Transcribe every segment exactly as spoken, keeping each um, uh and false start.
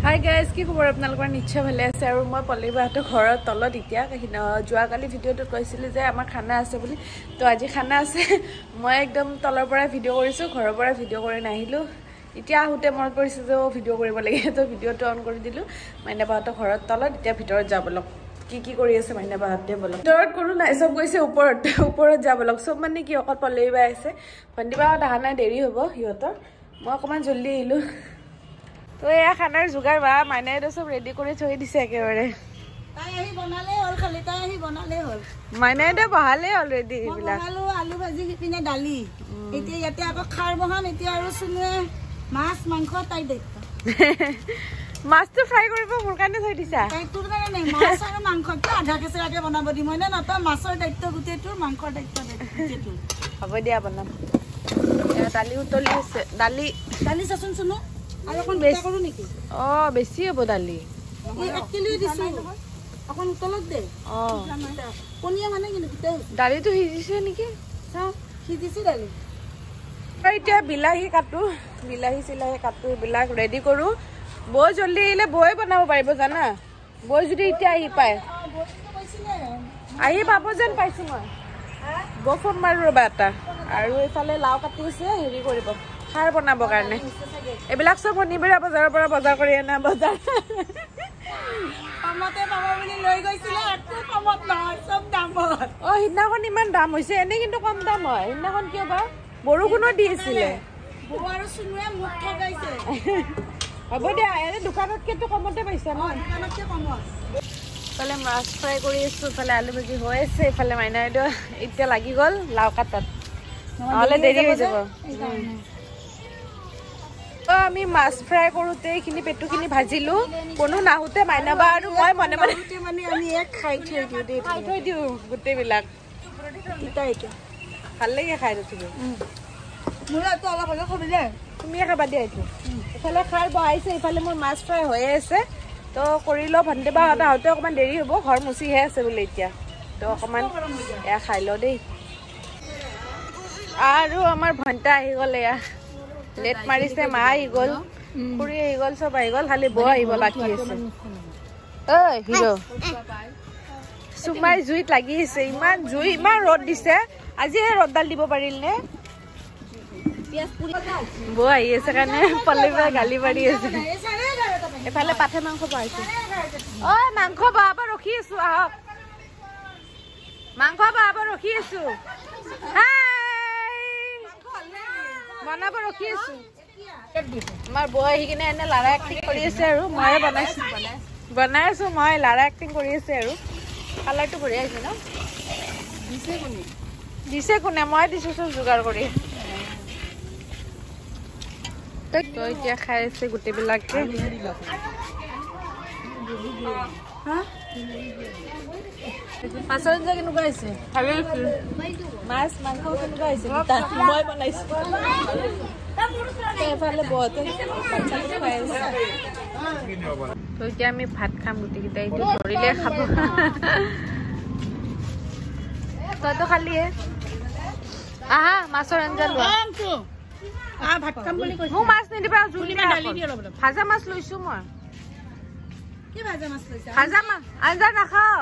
Hi guys, কি খবৰ আপোনালোকৰ নিশ্চয় ভালে আছে আৰু মই পল্লীবাহতৰ ঘৰৰ তলত এতিয়া যোৱা কালি ভিডিওটো কৈছিল যে আমাৰ খানা আছে বুলি তো আজি খানা আছে মই একদম তলৰ পৰা ভিডিও কৰিছো ঘৰৰ পৰা ভিডিও কৰি নাহিলো এতিয়া আহোতে মনত পৰিছে যে ভিডিও কৰিব লাগে তো ভিডিওটো অন কৰি দিলো মাইনাবাহতৰ ঘৰৰ তলত এতিয়া ভিতৰত যাব লক কি কি কৰি আছে মাইনাবাহতে বলক ভিতৰত কোনো নাই সব গৈছে ওপৰত ওপৰত যাব লক সব মানে কি অকল পল্লীবা আছে ভণ্টিবাহত আহা নাই দেৰি হ'ব হিয়তৰ মই অকমান জলদি আহিলো তো এয়া খানাৰ জুগাৰ বা মাইনাইটো সব ৰেডি কৰি থৈ দিছে একেবাৰে তাই আহি বনালে হল খালি তাই আহি বনালে হল মাইনাইটো বহালে অলৰেডি ইবিলা বনালো আলু ভাজি কিনে দালি এতিয়া ইয়াতে আকৌ খাৰ বহাম এতিয়া আৰু সুনুৱে মাছ মাংস তাই দেখতা মাছটো ফ্ৰাই কৰিব মোৰ কাৰণে থৈ দিছা তাই তোৰ কাৰণে নাই মাছ আৰু মাংসটো আধা কেঁচাকে বনাব দি মই না নতা মাছৰ দায়িত্ব গুটেটো মাংসৰ দায়িত্ব গুটেটো হ'ব দিয়া বনাম দালি উতলি আছে দালি দালি চাচোন সুনু আৰু কোন বেছি কৰো নেকি অ বেছি হ'ব দালি এই এক কিলো দিছো অকন উতলত দে অ পনিয়া মানে কি গুটে দালিটো সিজিছে নেকি চা সিজিছে দালি আৰু এতিয়া বিলাহী কাটো বিলাহী চিলাহী কাটো বিলাক ৰেডি কৰো বৈ জলদি আহিলে বৈ বনাব পাৰিব জানা বৈ যদি এতিয়া আহি পায় আহি পাব যেন পাইছো মই বৈ ফোন মাৰো ৰবা এটা আৰু এইফালে লাও কাটিছে হেৰি কৰিব খাৰ বনাব কাৰণে এবিলাক সব শনিবাৰে বজাৰৰ পৰা বজাৰ কৰি আনা বজাৰ কমতে পাবা বুলি লৈ গৈছিলে একো কমত নহয় সব দামত অ হিনাখন ইমান দাম হৈছে এনে কিন্তু কম দাম হয় হিনাখন কিয় বা বৰষুণো দি আছিলে বৌ আৰু সুনুৱে মুখ ঠগাইছে হ'ব দিয়া এনে দোকানতকেতো কমতে পাইছা ন দোকানতকে কমত ফালে মাছ ফ্ৰাই কৰি আছো ফালে আলু ভাজি হৈ আছে ফালে মাইনাইটো এতিয়া লাগি গ'ল লাও কাটাত নহ'লে দেৰি হৈ যাব আমি মাছ ফ্ৰাই কৰোতে এইখিনি পেটুখিনি ভাজিলো কোনো নাহুতে মাইনাবা আৰু মই মনে মনে মানে আমি এক খাই থৈ দিও দে খাই থৈ দিও গোটেইবিলাক ইটা ইটা ভাল লাগে খাই থৈ মোৰটো অলপ অলপ খাবি দে তুমি খাবা দিয়া এইটো এফালে খাৰ বহাইছে এইফালে মোৰ মাছ ফ্ৰাই হৈ আছে তো কৰি ল ভণ্টি বা আহোঁতে অকণমান দেৰি হ'ব ঘৰ মুচিহে আছে বোলে এতিয়া তো অকণমান এয়া খাই ল দেই আৰু আমাৰ ভণ্টা আহি গ'ল এয়া লেট মাৰিছে মা আহি গ'ল খুৰী আহি গ'ল চব আহি গ'ল খালি বৌ আহিব বাকী আছে ঐ হিৰো চুমাই জুইত লাগি আছে ইমান জুই ইমান ৰ'দ দিছে আজিহে ৰ'দডাল দিব পাৰিল নে বৌ আহি আছে কাৰণে পল্লীবা গালি পাৰি আছে এফালে পাঠে মাংস বহাইছে ঐ মাংস বহাব ৰখি আছো আহক মাংস বহাব ৰখি আছো বনাব ৰখি আছো আমাৰ বৌ আহি কিনে এনে লাৰা এক্টিং কৰি আছে আৰু ময়ে বনাইছো বনাই আছো মই লাৰা এক্টিং কৰি আছে আৰু কালাৰটো বঢ়িয়া হৈছে ন দিছে কোনে দিছে কোনে মই দিছো চব যোগাৰ কৰি তো এতিয়া খাই আছে গোটেইবিলাকে মাছৰ আঞ্জা কেনেকুৱা হৈছে ভালে হৈছে মাছ মাংস কেনেকুৱা হৈছে মই বনাইছো এফালে বহুতে খুৱাই আছে তো এতিয়া আমি ভাত খাম গোটেইকেইটা এইটো ধৰিলে খাব তইতো খালিয়ে আহা মাছৰ আঞ্জা লোৱা ভাত খাম বুলি কৈছো মই মাছ নিদিবা জুলি দালি দি অলপ ভাজা মাছ লৈছো মই কি ভাজা মাছ লৈছা ভাজা মাছ আঞ্জা নাখাও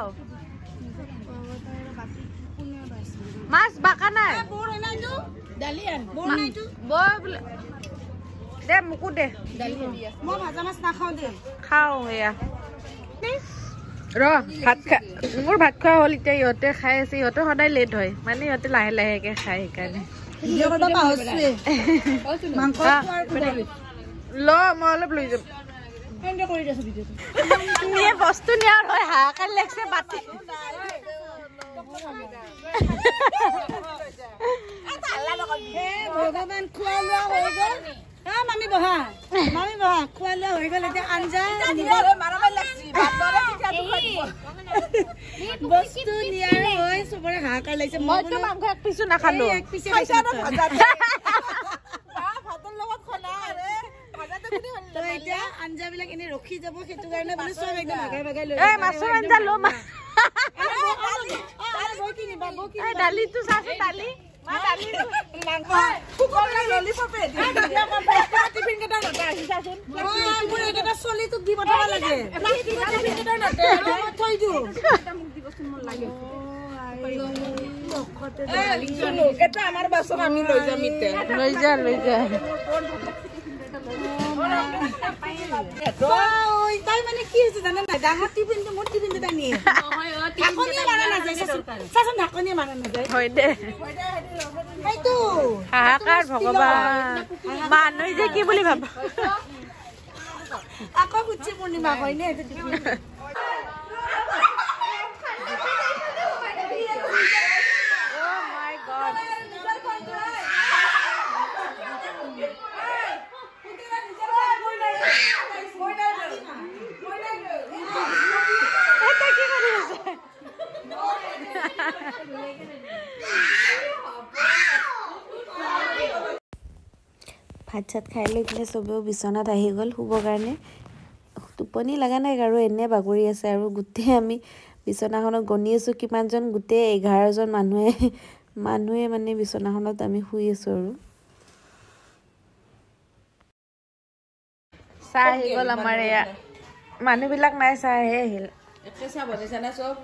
মাছ বাকা নাই বৰ নাইটো দালি আন বৰ নাইটো বৰ দে মুকু দে দালি দি আছে মই ভাজা মাছ নাখাও দে খাও এয়া ৰ ভাত খা মোৰ ভাত খোৱা হ'ল এতিয়া ইহঁতে খাই আছে ইহঁতে সদায় লেট হয় মানে ইহঁতে লাহে লাহেকে খায় সেইকাৰণে ভিডিঅ' কৰিব পাহৰিছোৱে মাংস ল মই অলপ লৈ যাম কেনে কৰি দিছো ভিডিঅ'টো নিয়ে বস্তু নিয়াৰ হয় হাহাকাৰ লাগছে বাতি ভগৱান খোৱা লোৱা হৈ গ'ল হা মামি বহা মামি বহা খোৱা লোৱা হৈ গ'ল এতিয়া আঞ্জা বস্তু নিয়াৰ হৈ চবৰে হাহাকাৰ লাগিছে মইতো মাংস এক পিছো নাখালো এক পিছে এতিয়া আঞ্জাবিলাক এনে ৰখি যাব সেইটো কাৰণে বোলে চব একদম ভাগাই ভাগাই লৈ এই মাছৰ আঞ্জা লো মা বৌ কি নিবা বৌ কি দালিটো চাচোন দালি তাই মানে কি হৈছে জানা নাই ডাঙৰ টিফিনটো মোৰ টিফিনটো টানি ঢাকনি মাৰা নাযায় চাচোন ঢাকনি মাৰা নাযায় হয় দে সেইটো হাহাকাৰ ভগৱান মানুহ যে কি বুলি ভাব আকৌ কুচি পূৰ্ণিমা হয় নে সেইটো টিফিন ভাত চাত খাই লৈ কিনে চবেও বিচনাত আহি গ'ল শুবৰ কাৰণে টোপনি লগা নাই আৰু এনে বাগৰি আছে আৰু গোটেই আমি বিচনাখনত গণি আছোঁ কিমানজন গোটেই এঘাৰজন মানুহে মানুহে মানে বিচনাখনত আমি শুই আছোঁ আৰু চাহ আহি গ'ল আমাৰ এয়া মানুহবিলাক নাই চাহে আহিল চাহ বনাইছা না চব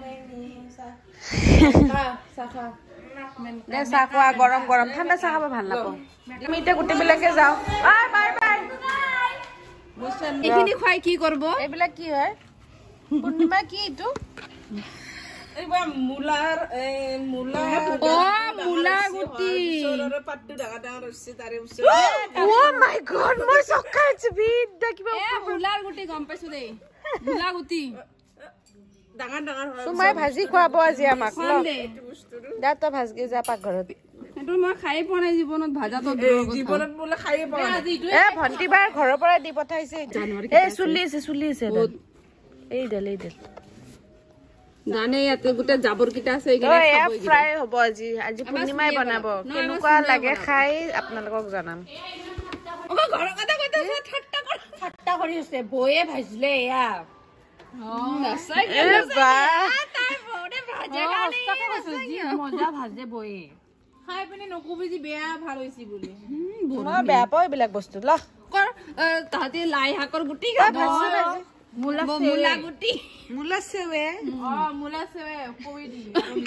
দে চাহ খোৱা গৰম গৰম ঠাণ্ডা চাহ খাব ভাল নাপাওঁ আমি এতিয়া গোটেইবিলাকে যাওঁ বাই বাই এইখিনি খুৱাই কি কৰিব এইবিলাক কি হয় পূৰ্ণিমা কি এইটো এইবাৰ মুলাৰ মুলা অ মুলা গুটি সৰৰে পাটটো ডাঙৰ ডাঙৰ হৈছে তাৰে ওচৰত ও মাই গড মই চকাই বিদ কিবা এ মুলাৰ গুটি গম পাইছো দেই মুলা গুটি ডাঙৰ ডাঙৰ হয় সুমাই ভাজি খুৱাব আজি আমাক দা তো ভাজি যা পাকঘৰত এটো মই খাই পোৱা নাই জীৱনত ভাজাটো জীৱনত বলে খাই পোৱা নাই এ ভন্টি বাৰ ঘৰৰ পৰা দি পঠাইছে এ চুলি আছে চুলি আছে এই দেল এই দেল জানে ইয়াতে গোটে জাবৰ কিটা আছে এইগিলা খাব ফ্ৰাই হ'ব আজি আজি পূৰ্ণিমাই বনাব কেনেকুৱা লাগে খাই আপোনালোকক জনাম ও ঘৰৰ কথা কথা ঠাট্টা কৰি ঠাট্টা কৰি আছে বয়ে ভাজিলে এয়া নাচাই এ বা তাই বৰে ভাজে গানি সঁচাকে মজা ভাজে বয়ে খাই পিনে নকবি যি বেয়া ভাল হৈছি বুলি মই বেয়া পাও এইবিলাক বস্তু ল কৰ তাহাতে লাই হাকৰ গুটি খাব মুলা মুলা গুটি মুলা সেৱে অ মুলা সেৱে কই দি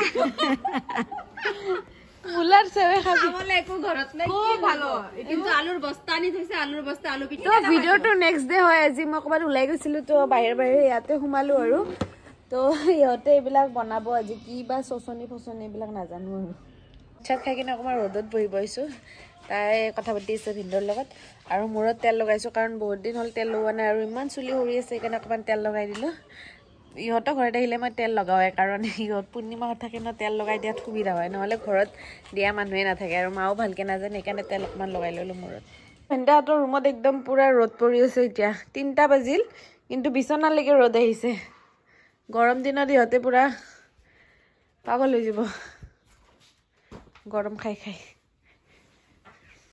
মুলাৰ সেৱে খাবি আমলে একো ঘৰত নাই কি ভালো কিন্তু আলুৰ বস্তা আনি থৈছে আলুৰ বস্তা আলু পিঠা তো ভিডিওটো নেক্সট ডে হয় আজি মই কবাত উলাই গৈছিলো তো বাহিৰ বাহিৰ ইয়াতে হুমালো আৰু তো ইহতে এইবিলাক বনাব আজি কি বা সসনি ফসনি এইবিলাক নাজানো আৰু চাত খাই কিনে অকমান ৰ'দত বহি বইছো তাই কথা পাতি আছে ভিন্দৰ লগত আৰু মূৰত তেল লগাইছো কাৰণ বহুত দিন হল তেল লগোৱা নাই আৰু ইমান চুলি হৰি আছে কাৰণে অকমান তেল লগাই দিলো ইহত ঘৰত আহিলে মই তেল লগাওয়ে কাৰণ ইহত পূৰ্ণিমা থাকে ন তেল লগাই দিয়াত সুবিধা হয় নহলে ঘৰত দিয়া মানুহে নাথাকে আৰু মাও ভালকে নাজানে কাৰণে তেল অকমান লগাই ললো মূৰত ভেন্দাহঁতৰ ৰুমত একদম পুৰা ৰ'দ পৰি আছে এতিয়া তিনটা বাজিল কিন্তু বিছনালৈকে ৰ'দ আহিছে গৰম দিনত ইহতে পুৰা পাগল হৈ যাব গৰম খাই খাই